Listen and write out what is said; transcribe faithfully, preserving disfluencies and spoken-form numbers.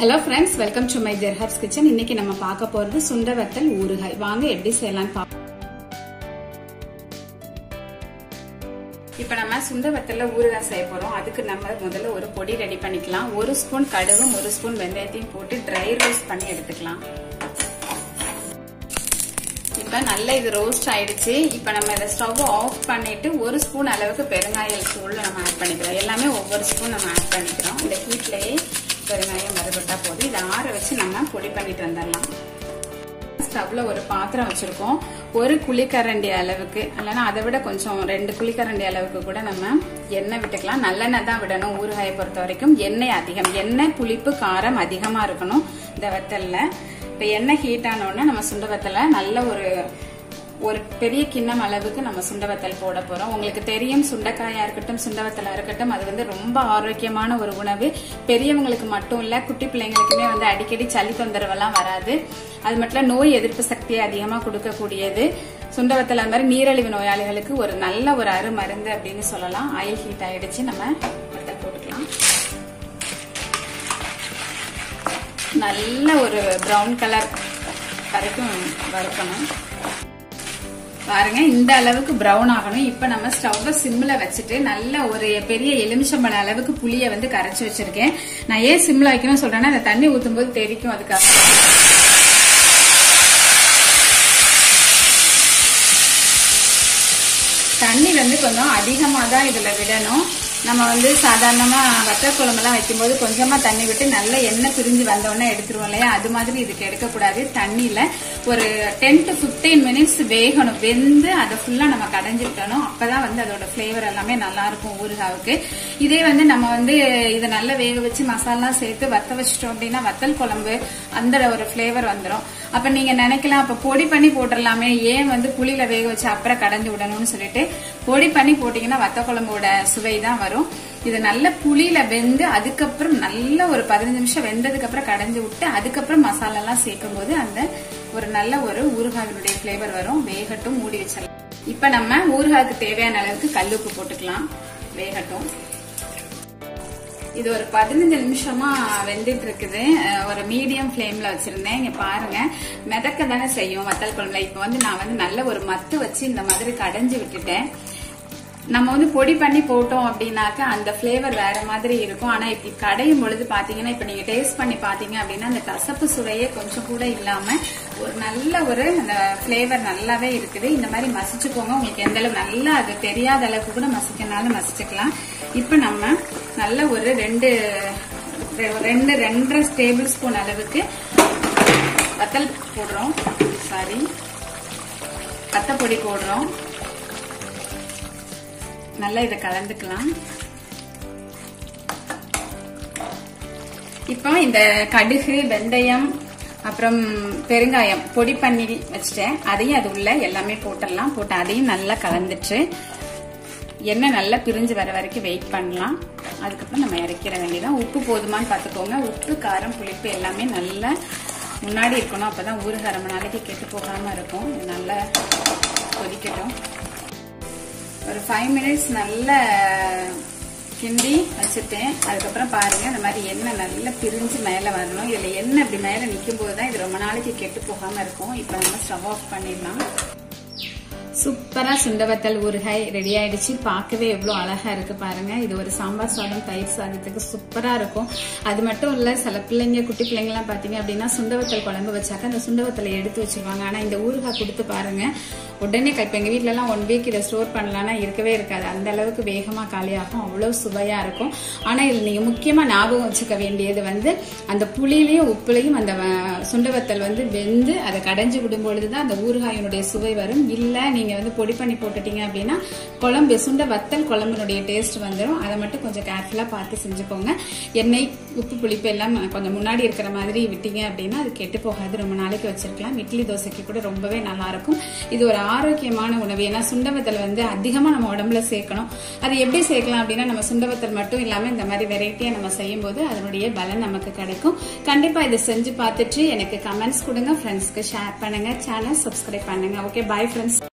Hello friends, welcome to my dear Herbs Kitchen. இன்னைக்கு நம்ம பார்க்க போறது சுண்ட வத்தல் ஊறுகாய். வாங்க எப்படி செய்யலாம்னு பாப்போம். இப்போ நம்ம சுண்ட வத்தல்ல ஊறுகாய் செய்ய போறோம். அதுக்கு நம்ம முதல்ல ஒரு பொடி ரெடி பண்ணிக்கலாம். ஒரு ஸ்பூன் கடுகும் ஒரு ஸ்பூன் வெந்தயத்தையும் போட்டு ட்ரை ரோஸ்ட் பண்ணி எடுத்துக்கலாம். இப்ப நல்லா இது ரோஸ்ட் ஆயிடுச்சு. இப்ப நம்ம இத ஸ்டவ் ஆஃப் பண்ணிட்டு ஒரு ஸ்பூன் அளவுக்கு பெருங்காய தூள் நம்ம ஆட் பண்ணிக்கலாம். எல்லாமே ஒவ்வொரு ஸ்பூன் நம்ம ஆட் பண்ணிக்கிறோம். இந்த ஹீட்லயே பெருங்காயம் மறுபட்டா போது இதை ஆற வச்சு நம்ம பொடி பண்ணிட்டு வந்துடலாம். ஸ்டவ்ல ஒரு பாத்திரம் வச்சிருக்கோம். ஒரு குழிக்கரண்டி அளவுக்கு இல்லைன்னா அதை விட கொஞ்சம் ரெண்டு குழிக்கரண்டி அளவுக்கு கூட நம்ம எண்ணெய் விட்டுக்கலாம். நல்லெண்ணெய் தான் விடணும். ஊறுகாயை பொறுத்த வரைக்கும் எண்ணெய் அதிகம், எண்ணெய் புளிப்பு காரம் அதிகமா இருக்கணும் இந்த வத்தல்ல. இப்ப எண்ணெய் ஹீட் ஆனோடனே நம்ம சுண்ட வத்தலை நல்ல ஒரு ஒரு பெரிய கிண்ணம் அளவுக்கு நம்ம சுண்ட வத்தல் போட போறோம். உங்களுக்கு தெரியும், சுண்டைக்காயா இருக்கட்டும் சுண்டவத்தலா இருக்கட்டும் அது வந்து ரொம்ப ஆரோக்கியமான ஒரு உணவு. பெரியவங்களுக்கு மட்டும் இல்ல, குட்டி பிள்ளைங்களுக்குமே வந்து அடிக்கடி சளி தொந்தரவெல்லாம் வராது. அது மட்டும் நோய் எதிர்ப்பு சக்தியை அதிகமா கொடுக்கக்கூடியது. சுண்டவத்தல் அந்த மாதிரி நீரிழிவு நோயாளிகளுக்கு ஒரு நல்ல ஒரு அருமருந்து அப்படின்னு சொல்லலாம். ஆயில் ஹீட் ஆயிடுச்சு, நம்ம வத்தல் போட்டுக்கலாம். நல்ல ஒரு பிரவுன் கலர் வரைக்கும் வறுக்கணும். பாருங்க, இந்த அளவுக்கு பிரவுன் ஆகணும். இப்ப நம்ம ஸ்டவ் சிம்ல வச்சுட்டு நல்ல ஒரு பெரிய எலுமிச்சம்பழ அளவுக்கு புளிய வந்து கரைச்சு வச்சிருக்கேன். நான் ஏன் சிம்ல வைக்கணும்னு சொல்றேன்னா அந்த தண்ணி ஊத்தும் போது தெரிக்கும். அதுக்காக தண்ணி வந்து கொஞ்சம் அதிகமா தான் இதுல விடணும். நம்ம வந்து சாதாரணமா வத்தல் குழம்பெல்லாம் வைக்கும்போது கொஞ்சமா தண்ணி விட்டு நல்ல எண்ணெய் பிரிஞ்சு வந்தோடனே எடுத்துருவோம் இல்லையா, அது மாதிரி இதுக்கு எடுக்கக்கூடாது. தண்ணியில ஒரு டென் டு பிப்டீன் மினிட்ஸ் வேகணும். வெந்து அதை ஃபுல்லா நம்ம கடைஞ்சி விட்டணும். அப்பதான் வந்து அதோட பிளேவர் எல்லாமே நல்லா இருக்கும் ஊறுகாவுக்கு. இதே வந்து நம்ம வந்து இதை நல்லா வேக வச்சு மசாலா சேர்த்து வத்த வச்சிட்டோம் அப்படின்னா வத்தல் குழம்பு அந்த ஒரு பிளேவர் வந்துடும். அப்ப நீங்க நினைக்கலாம், அப்ப பொடி பண்ணி போட்டுடலாமே, ஏன் வந்து புளியில வேக வச்சு அப்புறம் கடைஞ்சு விடணும்னு சொல்லிட்டு பொடி பண்ணி போட்டீங்கன்னா வத்த குழம்போட சுவை தான் வரும். இது நல்ல புளியில வெந்து அதுக்கப்புறம் நல்ல ஒரு பதினஞ்சு நிமிஷம் வெந்ததுக்கு அப்புறம் கடைஞ்சு விட்டு அதுக்கப்புறம் மசாலா எல்லாம் சேர்க்கும் போது அந்த ஒரு நல்ல ஒரு ஊறுகாயினுடைய பிளேவர் வரும். வேகட்டும், மூடி வச்சிடலாம். இப்ப நம்ம ஊறுகாய்க்கு தேவையான அளவுக்கு கல்லுப்பு போட்டுக்கலாம். வேகட்டும். இது ஒரு பதினஞ்சு நிமிஷமா வெந்துட்டு இருக்குது. ஒரு மீடியம் பிளேம்ல வச்சிருந்தேன். இங்க பாருங்க, மிதக்க தானே செய்யும் வத்தல் குழம்புல. இப்ப வந்து நான் வந்து நல்ல ஒரு மத்து வச்சு இந்த மாதிரி கடைஞ்சு விட்டுட்டேன். நம்ம வந்து பொடி பண்ணி போட்டோம் அப்படின்னாக்க அந்த பிளேவர் வேற மாதிரி இருக்கும். ஆனா இப்படி கடையும் பொழுது பாத்தீங்கன்னா, இப்ப நீங்க டேஸ்ட் பண்ணி பாத்தீங்க அப்படின்னா அந்த கசப்பு சுவையே கொஞ்சம் கூட இல்லாம ஒரு நல்ல ஒரு அந்த பிளேவர் நல்லாவே இருக்குது. இந்த மாதிரி மசிச்சுக்கோங்க. உங்களுக்கு எந்த அளவு நல்லா அது தெரியாத அளவுக்கு கூட மசிக்கனாலும் மசிச்சுக்கலாம். இப்ப நம்ம நல்ல ஒரு ரெண்டு ரெண்டு ரெண்டரை டேபிள் ஸ்பூன் அளவுக்கு வத்தல் போடுறோம். சாரி வத்தப்பொடி போடுறோம். நல்லா இதை கலந்துக்கலாம். இப்போ இந்த கடுகு வெந்தயம் அப்புறம் பெருங்காயம் பொடி பண்ணி வச்சுட்டேன். அதையும் அது உள்ள எல்லாமே போட்டுடலாம். போட்டு அதையும் நல்லா கலந்துட்டு எண்ணெய் நல்லா பிரிஞ்சு வர வரைக்கும் வெயிட் பண்ணலாம். அதுக்கப்புறம் நம்ம இறக்கிற வேண்டியதான். உப்பு போதுமான்னு பார்த்துக்கோங்க. உப்பு காரம் புளிப்பு எல்லாமே நல்லா முன்னாடி இருக்கணும். அப்பதான் ஊறுகாய் ரொம்ப நாளைக்கு கெட்டு போகாம இருக்கும். நல்லா கொதிக்கட்டும். ஒரு ஃபைவ் மினிட்ஸ் நல்லா கிண்டி வச்சுட்டேன். அதுக்கப்புறம் பாருங்க, இந்த மாதிரி எண்ணெய் நல்லா பிரிஞ்சு மேல வரணும். இதுல எண்ணெய் இப்படி மேல நிக்கும் போதுதான் இது ரொம்ப நாளைக்கு கெட்டு போகாம இருக்கும். இப்ப நம்ம ஸ்டவ் ஆஃப் பண்ணிடலாம். சூப்பரா சுண்டவத்தல் ஊறுகாய் ரெடி ஆயிடுச்சு. பார்க்கவே எவ்வளவு அழகா இருக்கு பாருங்க. இது ஒரு சாம்பார் சாதம் தயிர் சாதத்துக்கு சூப்பரா இருக்கும். அது மட்டும் இல்ல, சில பிள்ளைங்க குட்டி பிள்ளைங்க எல்லாம் பாத்தீங்க அப்படின்னா சுண்டவத்தல் குழம்பு வச்சாக்க அந்த சுண்டவத்தலை எடுத்து வச்சிருவாங்க. ஆனா இந்த ஊறுகாய் கொடுத்து பாருங்க, உடனே இப்ப எங்க வீட்டுல எல்லாம் ஒன் வீக் இதை ஸ்டோர் பண்ணலாம்னா இருக்கவே இருக்காது. அந்த அளவுக்கு வேகமா காலியாகும். அவ்வளவு சுவையா இருக்கும். ஆனா இதுல நீங்க முக்கியமா ஞாபகம் வச்சுக்க வேண்டியது வந்து அந்த புளியிலையும் உப்புலையும் அந்த சுண்டவத்தல் வந்து வெந்து அதை கடைஞ்சு விடும் பொழுதுதான் அந்த ஊறுகாயினுடைய சுவை வரும். இல்ல நீங்க வந்து பொடி பண்ணி போட்டுட்டீங்க அப்படின்னா குழம்பு சுண்ட வத்தல் குழம்புனுடைய டேஸ்ட் வந்துடும். அதை மட்டும் கொஞ்சம் கேர்ஃபுல்லா பார்த்து செஞ்சுக்கோங்க. எண்ணெய் உப்பு புளிப்பு எல்லாம் கொஞ்சம் முன்னாடி இருக்கிற மாதிரி விட்டீங்க அப்படின்னா அது கெட்டு போகாது. ரொம்ப நாளைக்கு வச்சிருக்கலாம். இட்லி தோசைக்கு கூட ரொம்பவே நல்லா இருக்கும். இது ஒரு ஆரோக்கியமான உணவு. ஏன்னா சுண்டவத்தல் வந்து அதிகமா நம்ம உடம்புல சேர்க்கணும். அது எப்படி சேர்க்கலாம் அப்படின்னா, நம்ம சுண்டவத்தல் மட்டும் இல்லாம இந்த மாதிரி வெரைட்டியா நம்ம செய்யும் போது அதனுடைய பலன் நமக்கு கிடைக்கும். கண்டிப்பா இதை செஞ்சு பார்த்துட்டு எனக்கு கமெண்ட்ஸ் கொடுங்க. ஃப்ரெண்ட்ஸ்க்கு ஷேர் பண்ணுங்க. சேனல் சப்ஸ்கிரைப் பண்ணுங்க. Okay, bye friends.